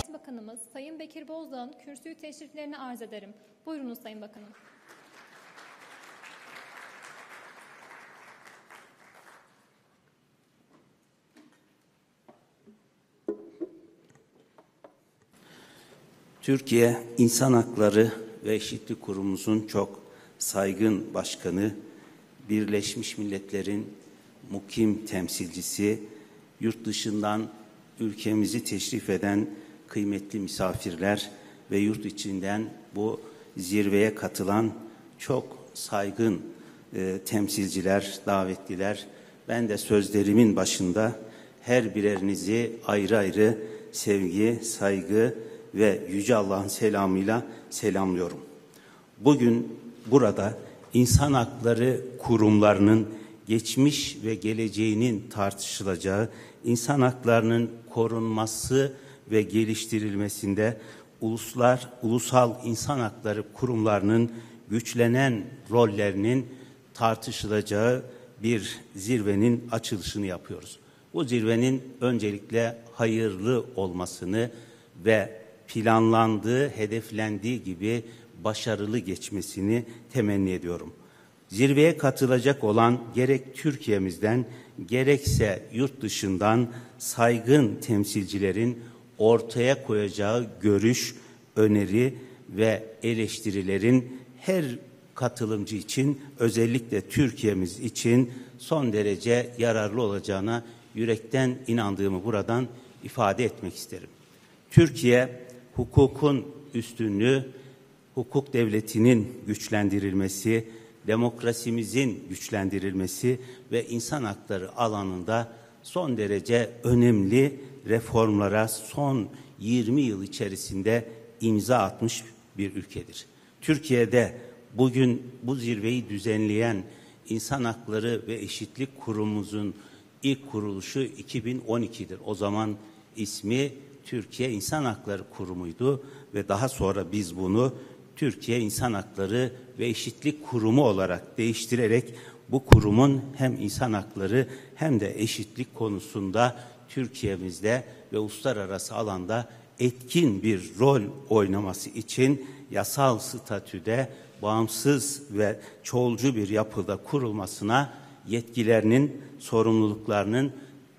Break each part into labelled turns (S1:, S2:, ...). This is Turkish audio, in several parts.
S1: Adalet Bakanımız Sayın Bekir Bozdağ'ın kürsüyü teşriflerini arz ederim. Buyurunuz Sayın Bakanım.
S2: Türkiye İnsan Hakları ve Eşitlik Kurumumuzun çok saygın başkanı, Birleşmiş Milletler'in mukim temsilcisi, yurt dışından ülkemizi teşrif eden kıymetli misafirler ve yurt içinden bu zirveye katılan çok saygın temsilciler, davetliler, ben de sözlerimin başında her birerinizi ayrı ayrı sevgi, saygı ve Yüce Allah'ın selamıyla selamlıyorum. Bugün burada insan hakları kurumlarının geçmiş ve geleceğinin tartışılacağı, insan haklarının korunması ve geliştirilmesinde ulusal insan hakları kurumlarının güçlenen rollerinin tartışılacağı bir zirvenin açılışını yapıyoruz. Bu zirvenin öncelikle hayırlı olmasını ve planlandığı, hedeflendiği gibi başarılı geçmesini temenni ediyorum. Zirveye katılacak olan gerek Türkiye'mizden gerekse yurt dışından saygın temsilcilerin ortaya koyacağı görüş, öneri ve eleştirilerin her katılımcı için, özellikle Türkiye'miz için son derece yararlı olacağına yürekten inandığımı buradan ifade etmek isterim. Türkiye, hukukun üstünlüğü, hukuk devletinin güçlendirilmesi, demokrasimizin güçlendirilmesi ve insan hakları alanında son derece önemli reformlara son 20 yıl içerisinde imza atmış bir ülkedir. Türkiye'de bugün bu zirveyi düzenleyen İnsan Hakları ve Eşitlik Kurumumuzun ilk kuruluşu 2012'dir. O zaman ismi Türkiye İnsan Hakları Kurumu'ydu ve daha sonra biz bunu Türkiye İnsan Hakları ve Eşitlik Kurumu olarak değiştirerek bu kurumun hem insan hakları hem de eşitlik konusunda Türkiye'mizde ve uluslararası alanda etkin bir rol oynaması için yasal statüde bağımsız ve çoğulcu bir yapıda kurulmasına yetkilerinin, sorumluluklarının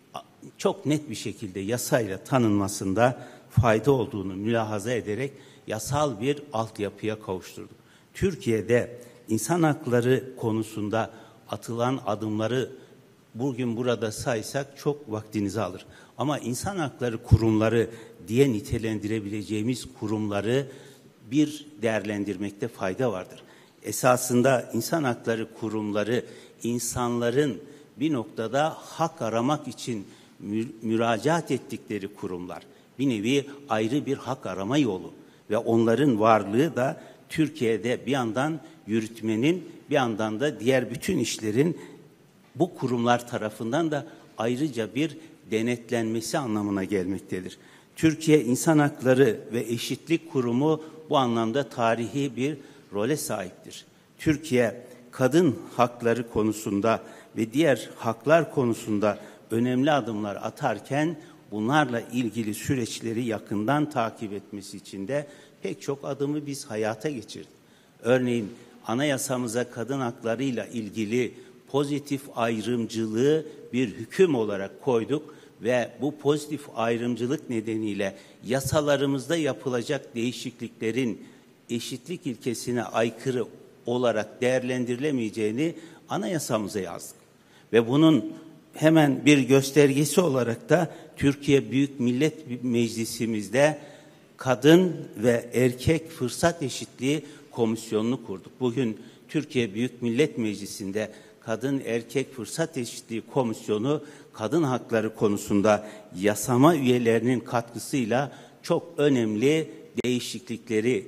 S2: çok net bir şekilde yasayla tanınmasında fayda olduğunu mülahaza ederek yasal bir altyapıya kavuşturduk. Türkiye'de insan hakları konusunda atılan adımları bugün burada saysak çok vaktinizi alır. Ama insan hakları kurumları diye nitelendirebileceğimiz kurumları bir değerlendirmekte fayda vardır. Esasında insan hakları kurumları insanların bir noktada hak aramak için müracaat ettikleri kurumlar. Bir nevi ayrı bir hak arama yolu ve onların varlığı da Türkiye'de bir yandan yürütmenin bir yandan da diğer bütün işlerin bu kurumlar tarafından da ayrıca bir denetlenmesi anlamına gelmektedir. Türkiye İnsan Hakları ve Eşitlik Kurumu bu anlamda tarihi bir role sahiptir. Türkiye kadın hakları konusunda ve diğer haklar konusunda önemli adımlar atarken bunlarla ilgili süreçleri yakından takip etmesi için de pek çok adımı biz hayata geçirdik. Örneğin anayasamıza kadın haklarıyla ilgili pozitif ayrımcılığı bir hüküm olarak koyduk ve bu pozitif ayrımcılık nedeniyle yasalarımızda yapılacak değişikliklerin eşitlik ilkesine aykırı olarak değerlendirilemeyeceğini anayasamıza yazdık. Ve bunun hemen bir göstergesi olarak da Türkiye Büyük Millet Meclisimizde Kadın ve Erkek Fırsat Eşitliği Komisyonu'nu kurduk. Bugün Türkiye Büyük Millet Meclisi'nde Kadın Erkek Fırsat Eşitliği Komisyonu kadın hakları konusunda yasama üyelerinin katkısıyla çok önemli değişiklikleri,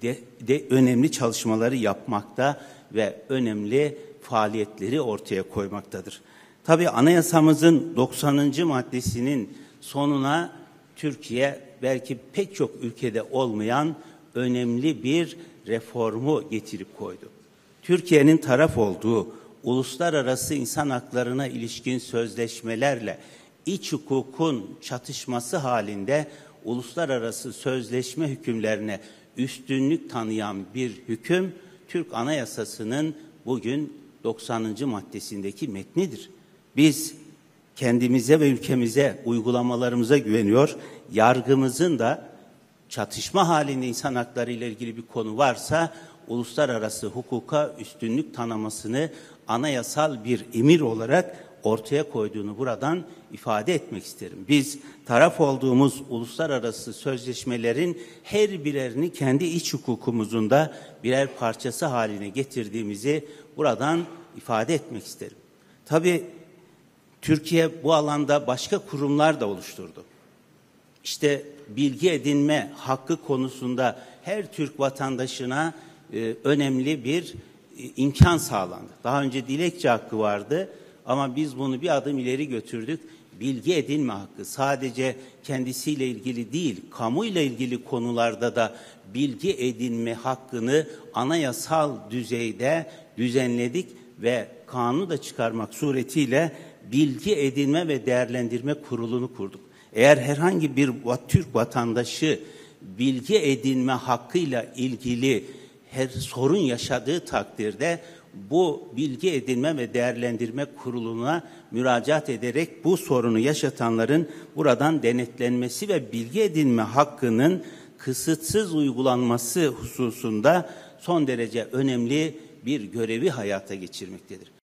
S2: önemli çalışmaları yapmakta ve önemli faaliyetleri ortaya koymaktadır. Tabii anayasamızın 90. maddesinin sonuna Türkiye belki pek çok ülkede olmayan önemli bir reformu getirip koydu. Türkiye'nin taraf olduğu uluslararası insan haklarına ilişkin sözleşmelerle iç hukukun çatışması halinde uluslararası sözleşme hükümlerine üstünlük tanıyan bir hüküm, Türk Anayasası'nın bugün 90. maddesindeki metnidir. Biz kendimize ve ülkemize, uygulamalarımıza güveniyor, yargımızın da çatışma halinde insan hakları ile ilgili bir konu varsa, uluslararası hukuka üstünlük tanımasını anayasal bir emir olarak ortaya koyduğunu buradan ifade etmek isterim. Biz taraf olduğumuz uluslararası sözleşmelerin her birerini kendi iç hukukumuzun da birer parçası haline getirdiğimizi buradan ifade etmek isterim. Tabii Türkiye bu alanda başka kurumlar da oluşturdu. İşte bilgi edinme hakkı konusunda her Türk vatandaşına önemli bir imkan sağlandı. Daha önce dilekçe hakkı vardı ama biz bunu bir adım ileri götürdük. Bilgi edinme hakkı sadece kendisiyle ilgili değil, kamuyla ilgili konularda da bilgi edinme hakkını anayasal düzeyde düzenledik ve kanunu da çıkarmak suretiyle Bilgi Edinme ve Değerlendirme Kurulu'nu kurduk. Eğer herhangi bir Türk vatandaşı bilgi edinme hakkıyla ilgili her sorun yaşadığı takdirde bu Bilgi Edinme ve Değerlendirme Kurulu'na müracaat ederek bu sorunu yaşatanların buradan denetlenmesi ve bilgi edinme hakkının kısıtsız uygulanması hususunda son derece önemli bir görevi hayata geçirmektedir.